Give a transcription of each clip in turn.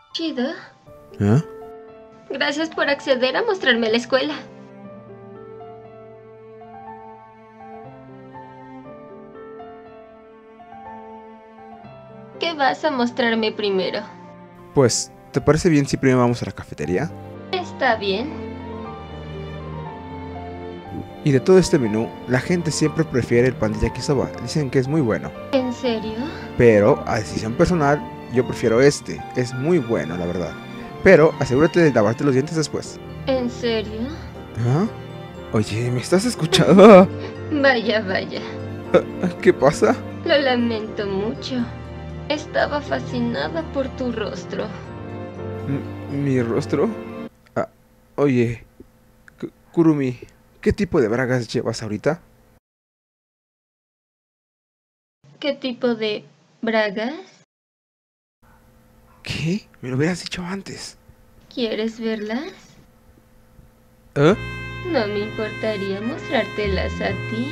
Chido. ¿Ah? Gracias por acceder a mostrarme la escuela. ¿Qué vas a mostrarme primero? Pues, ¿te parece bien si primero vamos a la cafetería? Está bien. Y de todo este menú, la gente siempre prefiere el pan de yakisoba. Dicen que es muy bueno. ¿En serio? Pero, a decisión personal, yo prefiero este. Es muy bueno, la verdad. Pero, asegúrate de lavarte los dientes después. ¿En serio? ¿Ah? Oye, ¿me estás escuchando? Vaya, vaya. ¿Qué pasa? Lo lamento mucho. Estaba fascinada por tu rostro. ¿Mi rostro? Ah, oye, Kurumi, ¿qué tipo de bragas llevas ahorita? ¿Qué tipo de bragas? ¿Qué? Me lo hubieras dicho antes. ¿Quieres verlas? ¿Eh? No me importaría mostrártelas a ti.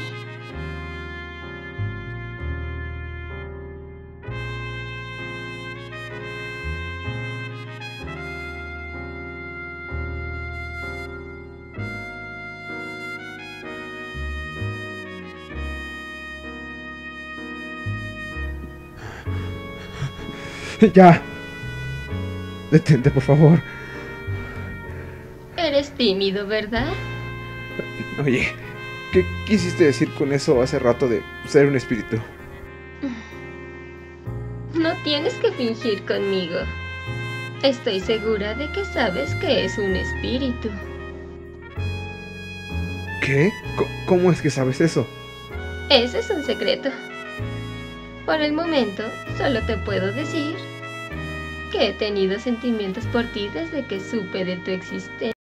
Ya. Detente, por favor. Eres tímido, ¿verdad? Oye, ¿qué quisiste decir con eso hace rato de ser un espíritu? No tienes que fingir conmigo. Estoy segura de que sabes que es un espíritu. ¿Qué? ¿Cómo es que sabes eso? Ese es un secreto. Por el momento, solo te puedo decir que he tenido sentimientos por ti desde que supe de tu existencia.